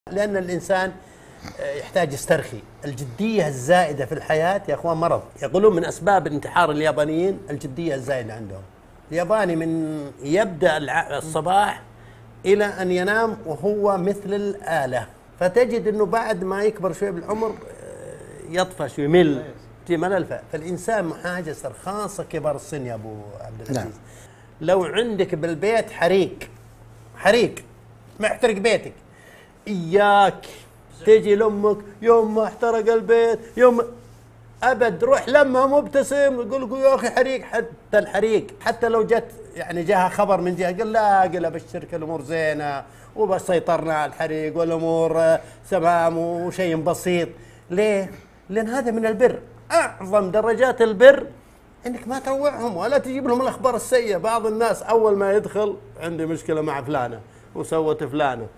لأن الإنسان يحتاج يسترخي. الجدية الزائدة في الحياة يا أخوان مرض. يقولون من أسباب انتحار اليابانيين الجدية الزائدة عندهم. الياباني من يبدأ الصباح إلى أن ينام وهو مثل الآلة، فتجد أنه بعد ما يكبر شوي بالعمر يطفش ويمل في ملل. فالإنسان محتاج خاصة كبار السن يا أبو عبد العزيز. نعم. لو عندك بالبيت حريق محترق بيتك، إياك تجي لأمك يوم ما احترق البيت يوم أبد، روح لما مبتسم يقول يا أخي حريق. حتى الحريق حتى لو جت يعني جاها خبر من جهة قال لا، قل أبشرك الأمور زينة وبس سيطرنا على الحريق والأمور تمام وشيء بسيط. ليه؟ لأن هذا من البر. أعظم درجات البر انك ما تروعهم ولا تجيب لهم الاخبار السيئه. بعض الناس اول ما يدخل عندي مشكله مع فلانه وسوت فلانه